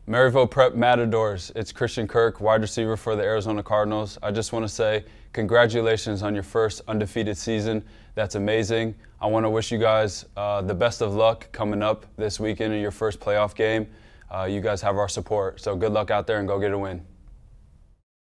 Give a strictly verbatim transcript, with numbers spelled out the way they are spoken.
Maryvale Prep Matadors, it's Christian Kirk, wide receiver for the Arizona Cardinals. I just want to say congratulations on your first undefeated season. That's amazing. I want to wish you guys uh, the best of luck coming up this weekend in your first playoff game. Uh, you guys have our support, so good luck out there and go get a win.